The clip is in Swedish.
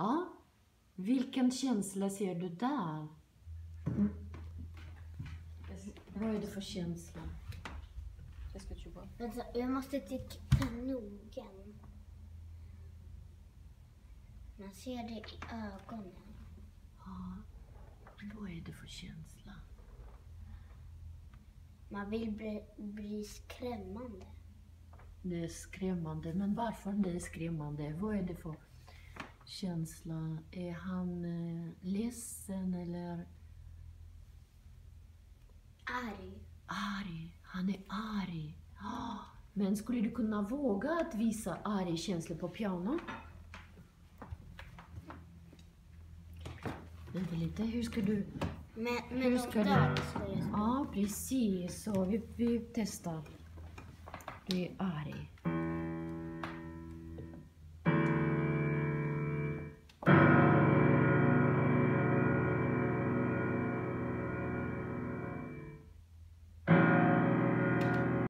Ja. Vilken känsla ser du där? Vad är det för känsla? Vänta, jag måste titta noga. Man ser det i ögonen. Ja. Vad är det för känsla? Man vill bli skrämmande. Det är skrämmande. Men varför det är skrämmande? Vad är det för känsla? Är han ledsen eller? Arg. Arg. Han är arg. Men skulle du kunna våga att visa arg känsla på piano? Vänta lite, hur ska du? Men ska där du? ska jag. Ja, precis. Så vi testar. Du är arg.